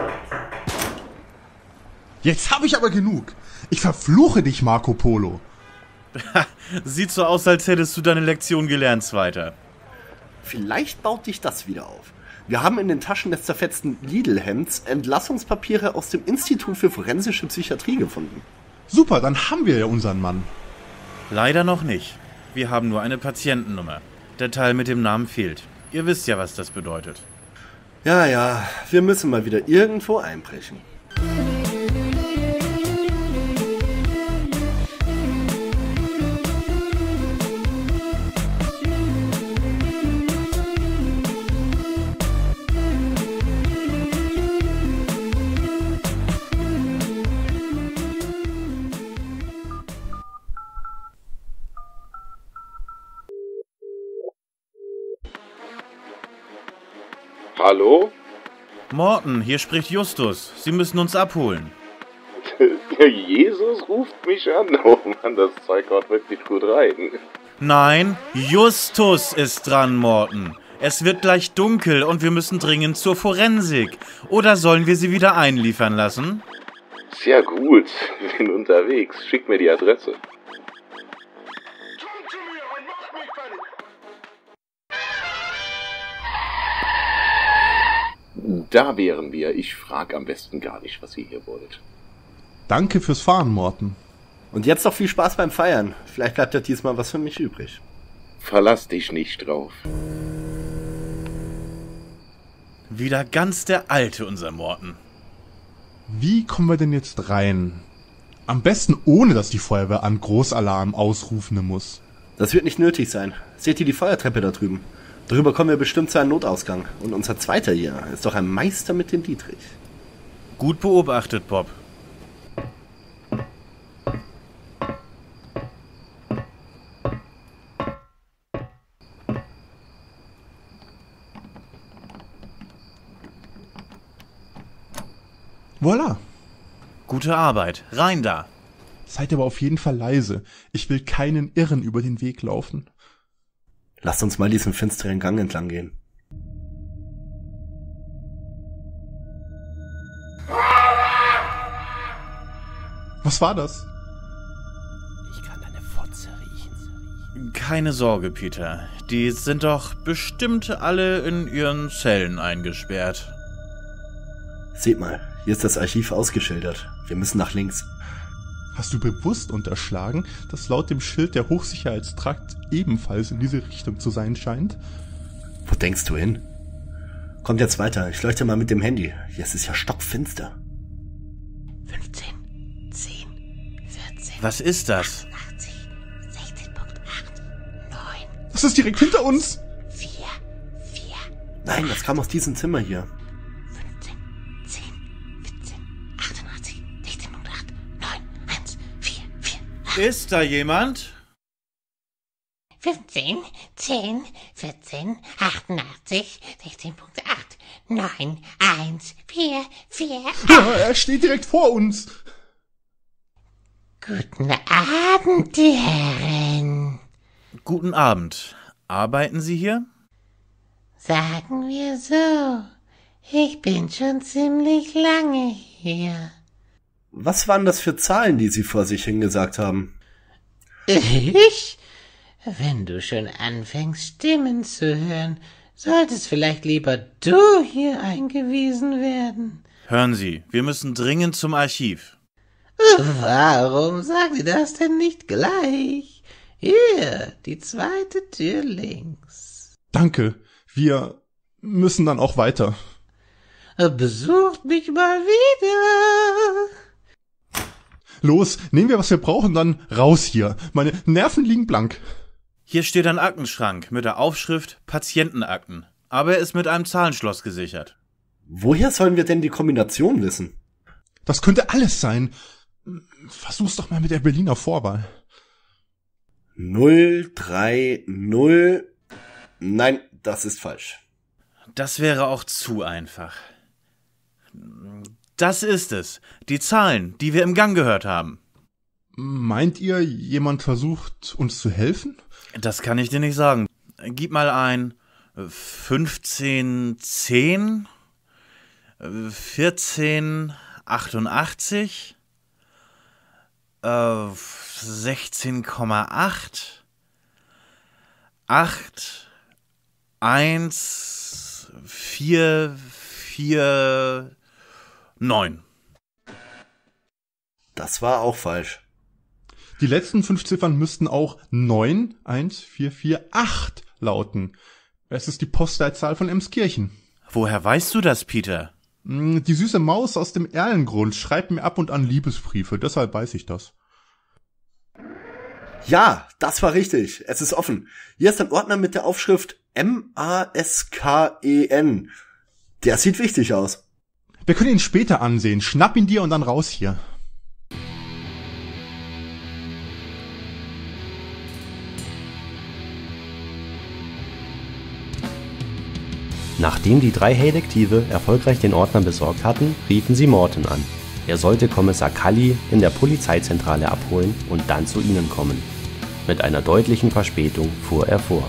Speaker 6: Jetzt habe ich aber genug. Ich verfluche dich, Marco Polo.
Speaker 5: Sieht so aus, als hättest du deine Lektion gelernt, Zweiter.
Speaker 4: Vielleicht baut dich das wieder auf. Wir haben in den Taschen des zerfetzten Lidl-Hemds Entlassungspapiere aus dem Institut für forensische Psychiatrie gefunden.
Speaker 6: Super, dann haben wir ja unseren Mann.
Speaker 5: Leider noch nicht. Wir haben nur eine Patientennummer. Der Teil mit dem Namen fehlt. Ihr wisst ja, was das bedeutet.
Speaker 4: Ja, ja, wir müssen mal wieder irgendwo einbrechen.
Speaker 10: Hallo?
Speaker 5: Morten, hier spricht Justus. Sie müssen uns abholen.
Speaker 10: Jesus ruft mich an. Oh Mann, das Zeug haut wirklich gut rein.
Speaker 5: Nein, Justus ist dran, Morten. Es wird gleich dunkel und wir müssen dringend zur Forensik. Oder sollen wir sie wieder einliefern lassen?
Speaker 10: Sehr gut, bin unterwegs. Schick mir die Adresse. Da wären wir. Ich frag am besten gar nicht, was ihr hier wollt.
Speaker 6: Danke fürs Fahren, Morten.
Speaker 4: Und jetzt noch viel Spaß beim Feiern. Vielleicht bleibt ja diesmal was für mich übrig.
Speaker 10: Verlass dich nicht drauf.
Speaker 5: Wieder ganz der Alte, unser Morten.
Speaker 6: Wie kommen wir denn jetzt rein? Am besten ohne, dass die Feuerwehr an Großalarm ausrufen muss.
Speaker 4: Das wird nicht nötig sein. Seht ihr die Feuertreppe da drüben? Darüber kommen wir bestimmt zu einem Notausgang. Und unser Zweiter hier ist doch ein Meister mit dem Dietrich.
Speaker 5: Gut beobachtet, Bob.
Speaker 6: Voilà.
Speaker 5: Gute Arbeit. Rein da.
Speaker 6: Seid aber auf jeden Fall leise. Ich will keinen Irren über den Weg laufen.
Speaker 4: Lasst uns mal diesen finsteren Gang entlang gehen.
Speaker 6: Was war das?
Speaker 3: Ich kann deine Fotze riechen.
Speaker 5: Keine Sorge, Peter. Die sind doch bestimmt alle in ihren Zellen eingesperrt.
Speaker 4: Seht mal, hier ist das Archiv ausgeschildert. Wir müssen nach links.
Speaker 6: Hast du bewusst unterschlagen, dass laut dem Schild der Hochsicherheitstrakt ebenfalls in diese Richtung zu sein scheint?
Speaker 4: Wo denkst du hin? Kommt jetzt weiter, ich leuchte mal mit dem Handy. Hier ist es ja stockfinster.
Speaker 3: fünfzehn, zehn, vierzehn.
Speaker 5: Was ist das?
Speaker 3: achtzig, sechzehn Komma acht, neun.
Speaker 6: Das ist direkt hinter uns!
Speaker 3: vier, vier.
Speaker 4: Nein, das kam aus diesem Zimmer hier.
Speaker 5: Ist da jemand?
Speaker 18: fünfzehn, zehn, vierzehn, achtundachtzig, sechzehn Komma acht, neun, eins, vier, vier.
Speaker 6: Ja, er steht direkt vor uns.
Speaker 18: Guten Abend, die Herren.
Speaker 5: Guten Abend. Arbeiten Sie hier?
Speaker 18: Sagen wir so. Ich bin schon ziemlich lange hier.
Speaker 4: Was waren das für Zahlen, die Sie vor sich hingesagt haben?
Speaker 18: Ich? Wenn du schon anfängst, Stimmen zu hören, solltest vielleicht lieber du hier eingewiesen werden.
Speaker 5: Hören Sie, wir müssen dringend zum Archiv.
Speaker 18: Warum sagt ihr das denn nicht gleich? Hier, die zweite Tür links.
Speaker 6: Danke, wir müssen dann auch weiter.
Speaker 18: Besucht mich mal wieder.
Speaker 6: Los, nehmen wir, was wir brauchen, dann raus hier. Meine Nerven liegen blank.
Speaker 5: Hier steht ein Aktenschrank mit der Aufschrift Patientenakten, aber er ist mit einem Zahlenschloss gesichert.
Speaker 4: Woher sollen wir denn die Kombination wissen?
Speaker 6: Das könnte alles sein. Versuch's doch mal mit der Berliner Vorwahl.
Speaker 4: null drei null. Nein, das ist falsch.
Speaker 5: Das wäre auch zu einfach. Das ist es. Die Zahlen, die wir im Gang gehört haben.
Speaker 6: Meint ihr, jemand versucht, uns zu helfen?
Speaker 5: Das kann ich dir nicht sagen. Gib mal ein fünfzehn zehn, vierzehn achtundachtzig, äh, sechzehn Komma acht, acht, eins, vier, vier, neun.
Speaker 4: Das war auch falsch.
Speaker 6: Die letzten fünf Ziffern müssten auch neun eins vier vier acht lauten. Es ist die Postleitzahl von Emskirchen.
Speaker 5: Woher weißt du das, Peter?
Speaker 6: Die süße Maus aus dem Erlengrund schreibt mir ab und an Liebesbriefe, deshalb weiß ich das.
Speaker 4: Ja, das war richtig. Es ist offen. Hier ist ein Ordner mit der Aufschrift M A S K E N. Der sieht wichtig aus.
Speaker 6: Wir können ihn später ansehen. Schnapp ihn dir und dann raus hier.
Speaker 3: Nachdem die drei Detektive erfolgreich den Ordner besorgt hatten, riefen sie Morton an. Er sollte Kommissar Cully in der Polizeizentrale abholen und dann zu ihnen kommen. Mit einer deutlichen Verspätung fuhr er vor.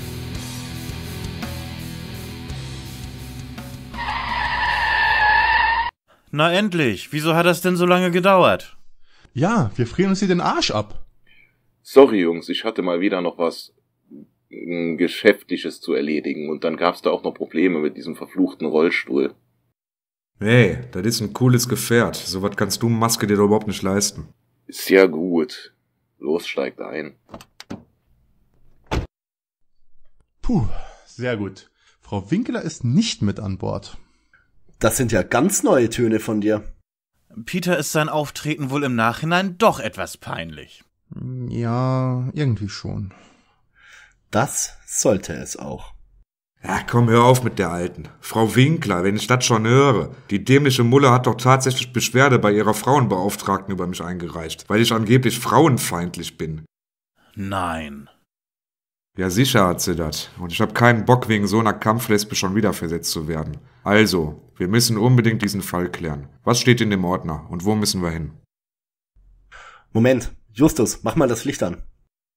Speaker 5: Na endlich, wieso hat das denn so lange gedauert?
Speaker 6: Ja, wir frieren uns hier den Arsch ab.
Speaker 10: Sorry, Jungs, ich hatte mal wieder noch was Geschäftliches zu erledigen und dann gab's da auch noch Probleme mit diesem verfluchten Rollstuhl.
Speaker 12: Hey, das ist ein cooles Gefährt. So was kannst du, Maske, dir doch überhaupt nicht leisten.
Speaker 10: Ist ja gut. Los, steigt ein.
Speaker 6: Puh, sehr gut. Frau Winkler ist nicht mit an Bord.
Speaker 4: Das sind ja ganz neue Töne von dir.
Speaker 5: Peter ist sein Auftreten wohl im Nachhinein doch etwas peinlich.
Speaker 6: Ja, irgendwie schon.
Speaker 4: Das sollte es auch.
Speaker 12: Ja, komm, hör auf mit der Alten. Frau Winkler, wenn ich das schon höre. Die dämliche Mulle hat doch tatsächlich Beschwerde bei ihrer Frauenbeauftragten über mich eingereicht, weil ich angeblich frauenfeindlich bin.
Speaker 5: Nein.
Speaker 12: Ja, sicher hat sie das. Und ich habe keinen Bock, wegen so einer Kampflesbe schon wieder versetzt zu werden. Also, wir müssen unbedingt diesen Fall klären. Was steht in dem Ordner und wo müssen wir hin?
Speaker 4: Moment, Justus, mach mal das Licht an.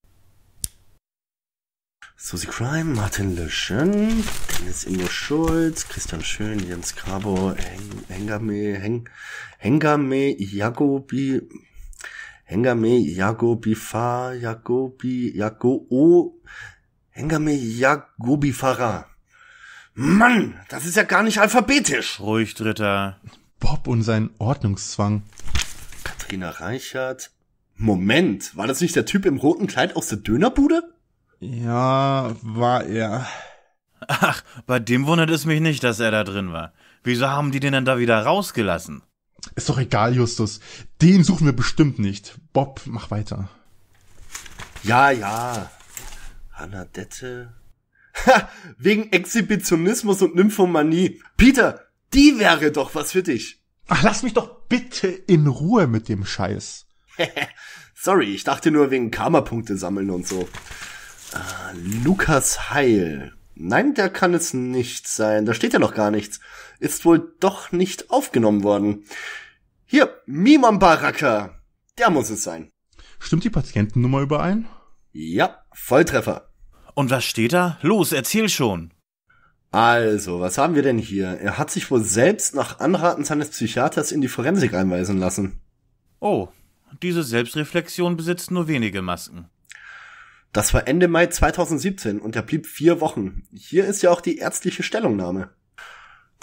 Speaker 4: Susi Crime, Martin Löschen, Dennis Ingo Schulz, Christian Schön, Jens Grabo, Heng, Hengame, Heng, Hengame, Jagobi, Hengame, Jagobi, Fa, Jagobi, Jago, O, Hengame, Jagobi, Farah. Mann, das ist ja gar nicht alphabetisch.
Speaker 5: Ruhig, Dritter.
Speaker 6: Bob und sein Ordnungszwang.
Speaker 4: Katharina Reichert. Moment, war das nicht der Typ im roten Kleid aus der Dönerbude?
Speaker 6: Ja, war er.
Speaker 5: Ach, bei dem wundert es mich nicht, dass er da drin war. Wieso haben die den denn da wieder rausgelassen?
Speaker 6: Ist doch egal, Justus. Den suchen wir bestimmt nicht. Bob, mach weiter.
Speaker 4: Ja, ja. Hannadette. Ha, wegen Exhibitionismus und Nymphomanie. Peter, die wäre doch was für dich.
Speaker 6: Ach, lass mich doch bitte in Ruhe mit dem Scheiß.
Speaker 4: Sorry, ich dachte nur wegen Karma-Punkte sammeln und so. Uh, Lukas Heil. Nein, der kann es nicht sein. Da steht ja noch gar nichts. Ist wohl doch nicht aufgenommen worden. Hier, Mimam Baraka. Der muss es sein.
Speaker 6: Stimmt die Patientennummer überein?
Speaker 4: Ja, Volltreffer.
Speaker 5: Und was steht da? Los, erzähl schon.
Speaker 4: Also, was haben wir denn hier? Er hat sich wohl selbst nach Anraten seines Psychiaters in die Forensik einweisen lassen.
Speaker 5: Oh, diese Selbstreflexion besitzt nur wenige Masken.
Speaker 4: Das war Ende Mai zweitausendsiebzehn und er blieb vier Wochen. Hier ist ja auch die ärztliche Stellungnahme.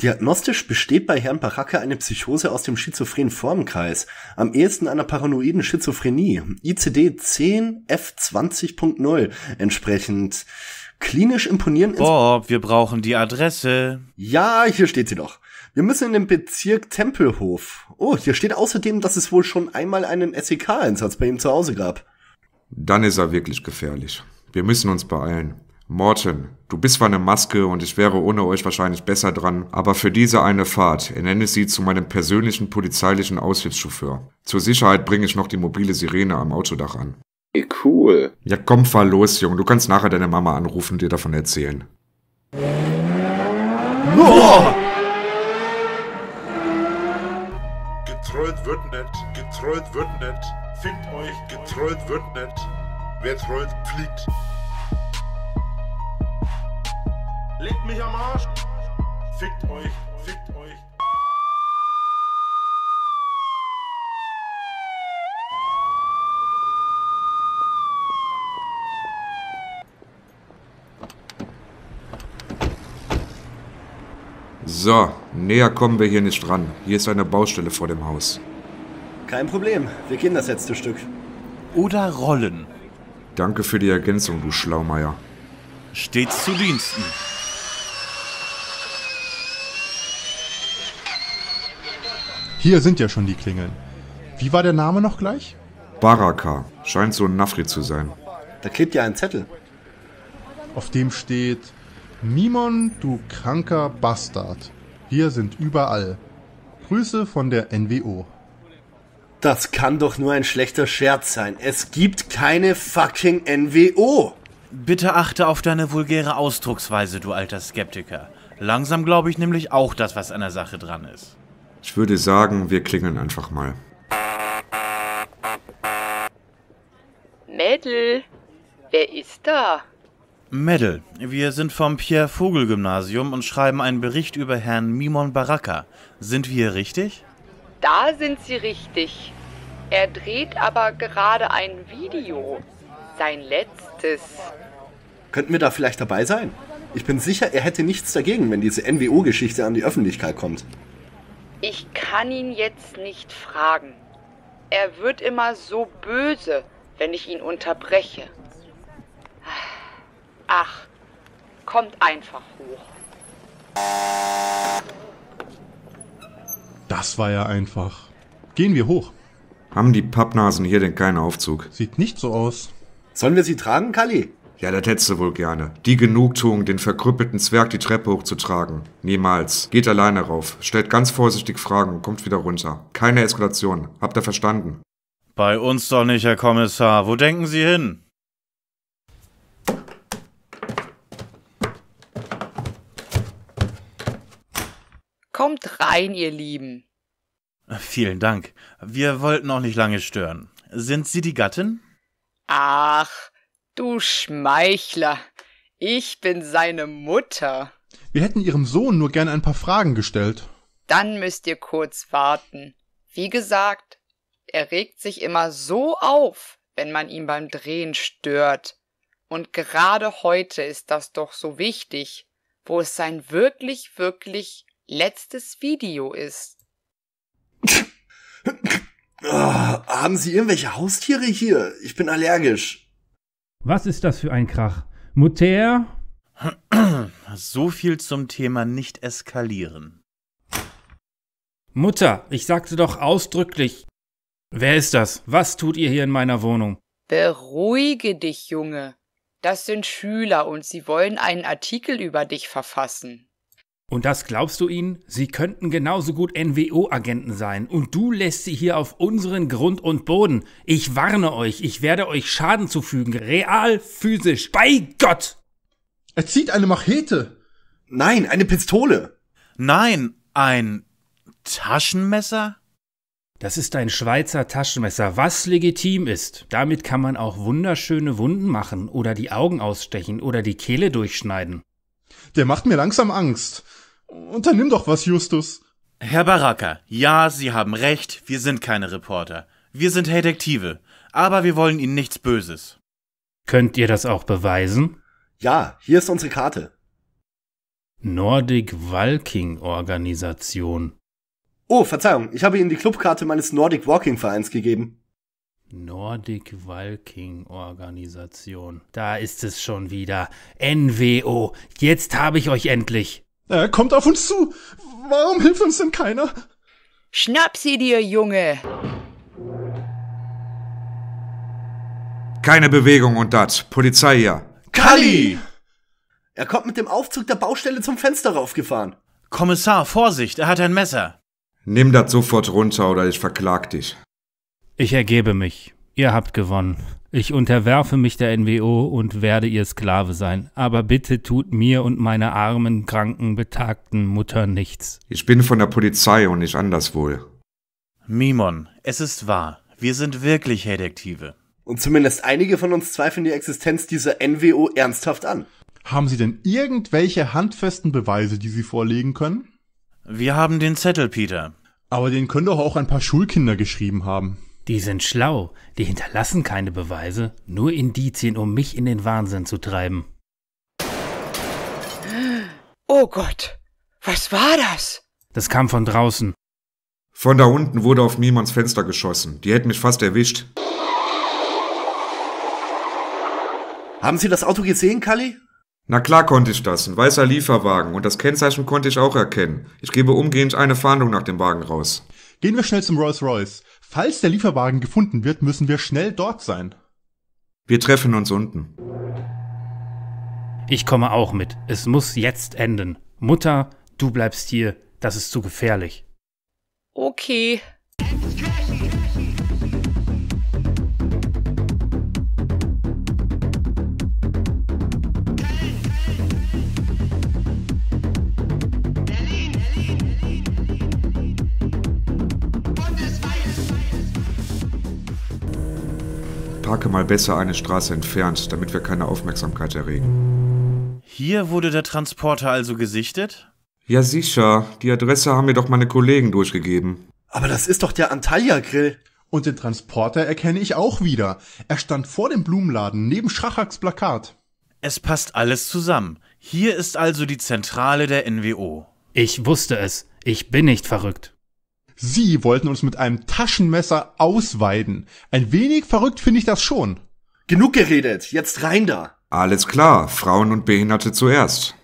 Speaker 4: Diagnostisch besteht bei Herrn Baraka eine Psychose aus dem schizophrenen Formenkreis, am ehesten einer paranoiden Schizophrenie, I C D zehn F zwanzig Punkt null, entsprechend klinisch imponierend.
Speaker 5: Bob, wir brauchen die Adresse.
Speaker 4: Ja, hier steht sie doch. Wir müssen in den Bezirk Tempelhof. Oh, hier steht außerdem, dass es wohl schon einmal einen S E K-Einsatz bei ihm zu Hause gab.
Speaker 12: Dann ist er wirklich gefährlich. Wir müssen uns beeilen. Morten, du bist zwar eine Maske und ich wäre ohne euch wahrscheinlich besser dran, aber für diese eine Fahrt ernenne sie zu meinem persönlichen polizeilichen Aushilfschauffeur. Zur Sicherheit bringe ich noch die mobile Sirene am Autodach an.
Speaker 10: Cool.
Speaker 12: Ja komm, fahr los, Junge. Du kannst nachher deine Mama anrufen und dir davon erzählen.
Speaker 4: Oh!
Speaker 14: Getrollt wird nicht, getrollt wird nicht. Fickt euch, getrollt wird nicht. Wer trollt, fliegt. Legt mich am Arsch. Fickt euch, fickt euch.
Speaker 12: So, näher kommen wir hier nicht ran. Hier ist eine Baustelle vor dem Haus.
Speaker 4: Kein Problem, wir gehen das letzte Stück.
Speaker 5: Oder rollen.
Speaker 12: Danke für die Ergänzung, du Schlaumeier.
Speaker 5: Stets zu Diensten.
Speaker 6: Hier sind ja schon die Klingeln. Wie war der Name noch gleich?
Speaker 12: Baraka. Scheint so ein Nafri zu sein.
Speaker 4: Da klebt ja ein Zettel.
Speaker 6: Auf dem steht: Mimon, du kranker Bastard. Wir sind überall. Grüße von der N W O.
Speaker 4: Das kann doch nur ein schlechter Scherz sein. Es gibt keine fucking N W O.
Speaker 5: Bitte achte auf deine vulgäre Ausdrucksweise, du alter Skeptiker. Langsam glaube ich nämlich auch das, was an der Sache dran ist.
Speaker 12: Ich würde sagen, wir klingeln einfach mal.
Speaker 19: Mädel, wer ist da?
Speaker 5: Mädel, wir sind vom Pierre-Vogel-Gymnasium und schreiben einen Bericht über Herrn Mimon Baraka. Sind wir richtig?
Speaker 19: Da sind Sie richtig. Er dreht aber gerade ein Video. Sein letztes.
Speaker 4: Könnten wir da vielleicht dabei sein? Ich bin sicher, er hätte nichts dagegen, wenn diese N W O-Geschichte an die Öffentlichkeit kommt.
Speaker 19: Ich kann ihn jetzt nicht fragen. Er wird immer so böse, wenn ich ihn unterbreche. Ach, kommt einfach hoch.
Speaker 6: Das war ja einfach. Gehen wir hoch.
Speaker 12: Haben die Pappnasen hier denn keinen Aufzug?
Speaker 6: Sieht nicht so aus.
Speaker 4: Sollen wir sie tragen, Kalli?
Speaker 12: Ja, das hättest du wohl gerne. Die Genugtuung, den verkrüppelten Zwerg die Treppe hochzutragen. Niemals. Geht alleine rauf. Stellt ganz vorsichtig Fragen und kommt wieder runter. Keine Eskalation. Habt ihr verstanden?
Speaker 5: Bei uns doch nicht, Herr Kommissar. Wo denken Sie hin?
Speaker 19: Kommt rein, ihr Lieben.
Speaker 5: Vielen Dank. Wir wollten auch nicht lange stören. Sind Sie die Gattin?
Speaker 19: Ach, du Schmeichler. Ich bin seine Mutter.
Speaker 6: Wir hätten Ihrem Sohn nur gern ein paar Fragen gestellt.
Speaker 19: Dann müsst ihr kurz warten. Wie gesagt, er regt sich immer so auf, wenn man ihn beim Drehen stört. Und gerade heute ist das doch so wichtig, wo es sein wirklich, wirklich letztes Video ist.
Speaker 4: Oh, haben Sie irgendwelche Haustiere hier? Ich bin allergisch.
Speaker 2: Was ist das für ein Krach? Mutter?
Speaker 5: So viel zum Thema nicht eskalieren.
Speaker 2: Mutter, ich sagte doch ausdrücklich. Wer ist das? Was tut ihr hier in meiner Wohnung?
Speaker 19: Beruhige dich, Junge. Das sind Schüler und sie wollen einen Artikel über dich verfassen.
Speaker 2: Und das glaubst du ihnen? Sie könnten genauso gut N W O-Agenten sein. Und du lässt sie hier auf unseren Grund und Boden. Ich warne euch, ich werde euch Schaden zufügen. Real, physisch. Bei Gott!
Speaker 6: Er zieht eine Machete.
Speaker 4: Nein, eine Pistole.
Speaker 5: Nein, ein Taschenmesser?
Speaker 2: Das ist ein Schweizer Taschenmesser, was legitim ist. Damit kann man auch wunderschöne Wunden machen oder die Augen ausstechen oder die Kehle durchschneiden.
Speaker 6: Der macht mir langsam Angst. Unternimm doch was, Justus.
Speaker 5: Herr Baraka, ja, Sie haben recht, wir sind keine Reporter. Wir sind Detektive, aber wir wollen Ihnen nichts Böses.
Speaker 2: Könnt ihr das auch beweisen?
Speaker 4: Ja, hier ist unsere Karte.
Speaker 2: Nordic Walking Organisation.
Speaker 4: Oh, Verzeihung, ich habe Ihnen die Clubkarte meines Nordic Walking Vereins gegeben.
Speaker 2: Nordic Walking Organisation. Da ist es schon wieder. N W O. Jetzt habe ich euch endlich.
Speaker 6: Äh, kommt auf uns zu. Warum hilft uns denn keiner?
Speaker 19: Schnapp sie dir, Junge.
Speaker 12: Keine Bewegung und dat. Polizei hier.
Speaker 4: Kalli! Er kommt mit dem Aufzug der Baustelle zum Fenster raufgefahren.
Speaker 5: Kommissar, Vorsicht, er hat ein Messer.
Speaker 12: Nimm das sofort runter oder ich verklag dich.
Speaker 2: Ich ergebe mich. Ihr habt gewonnen. Ich unterwerfe mich der N W O und werde ihr Sklave sein. Aber bitte tut mir und meiner armen, kranken, betagten Mutter nichts.
Speaker 12: Ich bin von der Polizei und nicht anderswohl.
Speaker 5: Mimon, es ist wahr. Wir sind wirklich Detektive.
Speaker 4: Und zumindest einige von uns zweifeln die Existenz dieser N W O ernsthaft an.
Speaker 6: Haben Sie denn irgendwelche handfesten Beweise, die Sie vorlegen können?
Speaker 5: Wir haben den Zettel, Peter.
Speaker 6: Aber den können doch auch ein paar Schulkinder geschrieben haben.
Speaker 2: Die sind schlau. Die hinterlassen keine Beweise, nur Indizien, um mich in den Wahnsinn zu treiben.
Speaker 19: Oh Gott, was war das?
Speaker 2: Das kam von draußen.
Speaker 12: Von da unten wurde auf Mimons Fenster geschossen. Die hätten mich fast erwischt.
Speaker 4: Haben Sie das Auto gesehen, Kalli?
Speaker 12: Na klar konnte ich das. Ein weißer Lieferwagen. Und das Kennzeichen konnte ich auch erkennen. Ich gebe umgehend eine Fahndung nach dem Wagen raus.
Speaker 6: Gehen wir schnell zum Rolls-Royce. Falls der Lieferwagen gefunden wird, müssen wir schnell dort sein.
Speaker 12: Wir treffen uns unten.
Speaker 2: Ich komme auch mit. Es muss jetzt enden. Mutter, du bleibst hier. Das ist zu gefährlich.
Speaker 19: Okay.
Speaker 12: Parke mal besser eine Straße entfernt, damit wir keine Aufmerksamkeit erregen.
Speaker 5: Hier wurde der Transporter also gesichtet?
Speaker 12: Ja sicher, die Adresse haben mir doch meine Kollegen durchgegeben.
Speaker 4: Aber das ist doch der Antalya-Grill.
Speaker 6: Und den Transporter erkenne ich auch wieder. Er stand vor dem Blumenladen, neben Schachaks Plakat.
Speaker 5: Es passt alles zusammen. Hier ist also die Zentrale der N W O.
Speaker 2: Ich wusste es. Ich bin nicht verrückt.
Speaker 6: Sie wollten uns mit einem Taschenmesser ausweiden. Ein wenig verrückt finde ich das schon.
Speaker 4: Genug geredet, jetzt rein da.
Speaker 12: Alles klar, Frauen und Behinderte zuerst.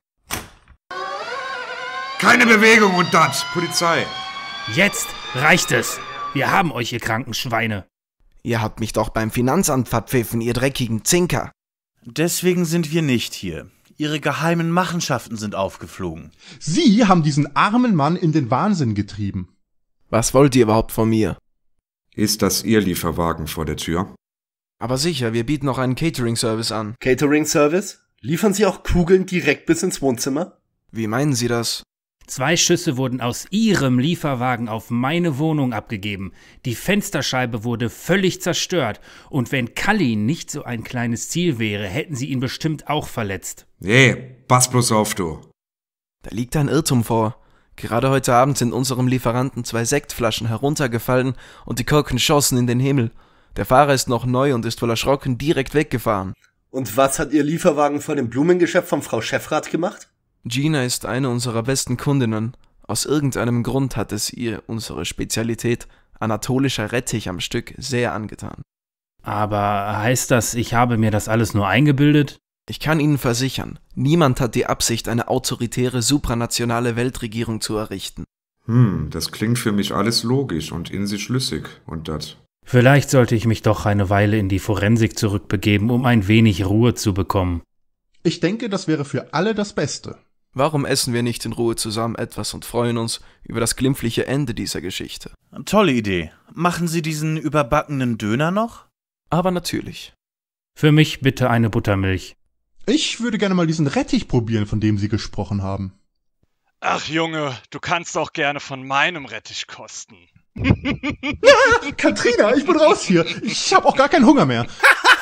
Speaker 12: Keine Bewegung und dat, Polizei.
Speaker 2: Jetzt reicht es. Wir haben euch, ihr kranken Schweine.
Speaker 20: Ihr habt mich doch beim Finanzamt verpfiffen, ihr dreckigen Zinker.
Speaker 5: Deswegen sind wir nicht hier. Ihre geheimen Machenschaften sind aufgeflogen.
Speaker 6: Sie haben diesen armen Mann in den Wahnsinn getrieben.
Speaker 20: Was wollt ihr überhaupt von mir?
Speaker 12: Ist das Ihr Lieferwagen vor der Tür?
Speaker 20: Aber sicher, wir bieten noch einen Catering-Service an.
Speaker 4: Catering-Service? Liefern Sie auch Kugeln direkt bis ins Wohnzimmer?
Speaker 20: Wie meinen Sie das?
Speaker 2: Zwei Schüsse wurden aus Ihrem Lieferwagen auf meine Wohnung abgegeben. Die Fensterscheibe wurde völlig zerstört. Und wenn Kalli nicht so ein kleines Ziel wäre, hätten Sie ihn bestimmt auch verletzt.
Speaker 12: Nee, pass bloß auf, du.
Speaker 20: Da liegt ein Irrtum vor. Gerade heute Abend sind unserem Lieferanten zwei Sektflaschen heruntergefallen und die Korken schossen in den Himmel. Der Fahrer ist noch neu und ist wohl erschrocken direkt weggefahren.
Speaker 4: Und was hat Ihr Lieferwagen vor dem Blumengeschäft von Frau Chefrat gemacht?
Speaker 20: Gina ist eine unserer besten Kundinnen. Aus irgendeinem Grund hat es ihr unsere Spezialität, anatolischer Rettich am Stück, sehr angetan.
Speaker 2: Aber heißt das, ich habe mir das alles nur eingebildet?
Speaker 20: Ich kann Ihnen versichern, niemand hat die Absicht, eine autoritäre, supranationale Weltregierung zu errichten.
Speaker 12: Hm, das klingt für mich alles logisch und in sich schlüssig. Und das?
Speaker 2: Vielleicht sollte ich mich doch eine Weile in die Forensik zurückbegeben, um ein wenig Ruhe zu bekommen.
Speaker 6: Ich denke, das wäre für alle das Beste.
Speaker 20: Warum essen wir nicht in Ruhe zusammen etwas und freuen uns über das glimpfliche Ende dieser Geschichte?
Speaker 5: Tolle Idee. Machen Sie diesen überbackenen Döner noch?
Speaker 20: Aber natürlich.
Speaker 2: Für mich bitte eine Buttermilch.
Speaker 6: Ich würde gerne mal diesen Rettich probieren, von dem Sie gesprochen haben.
Speaker 17: Ach Junge, du kannst auch gerne von meinem Rettich kosten.
Speaker 6: Ja, Katrina, ich bin raus hier. Ich habe auch gar keinen Hunger mehr.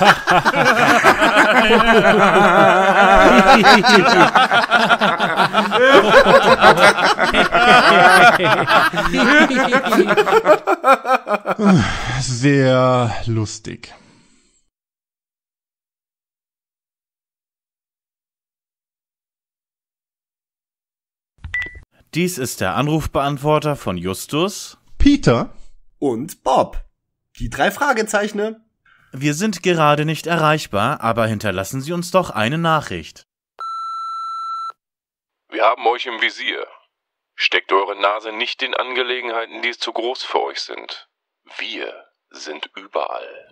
Speaker 6: Sehr lustig.
Speaker 5: Dies ist der Anrufbeantworter von Justus,
Speaker 6: Peter
Speaker 4: und Bob. Die drei Fragezeichen.
Speaker 5: Wir sind gerade nicht erreichbar, aber hinterlassen Sie uns doch eine Nachricht.
Speaker 10: Wir haben euch im Visier. Steckt eure Nase nicht in Angelegenheiten, die zu groß für euch sind. Wir sind überall.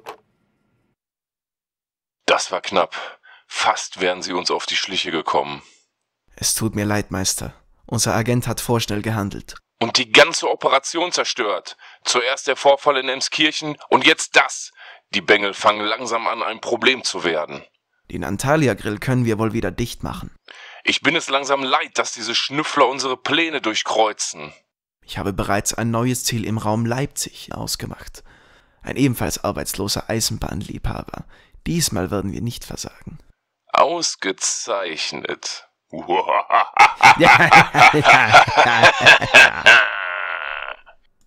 Speaker 10: Das war knapp. Fast wären sie uns auf die Schliche gekommen.
Speaker 20: Es tut mir leid, Meister. Unser Agent hat vorschnell gehandelt.
Speaker 10: Und die ganze Operation zerstört. Zuerst der Vorfall in Emskirchen und jetzt das. Die Bengel fangen langsam an, ein Problem zu werden.
Speaker 20: Den Antalya-Grill können wir wohl wieder dicht machen.
Speaker 10: Ich bin es langsam leid, dass diese Schnüffler unsere Pläne durchkreuzen.
Speaker 20: Ich habe bereits ein neues Ziel im Raum Leipzig ausgemacht. Ein ebenfalls arbeitsloser Eisenbahnliebhaber. Diesmal werden wir nicht versagen.
Speaker 10: Ausgezeichnet.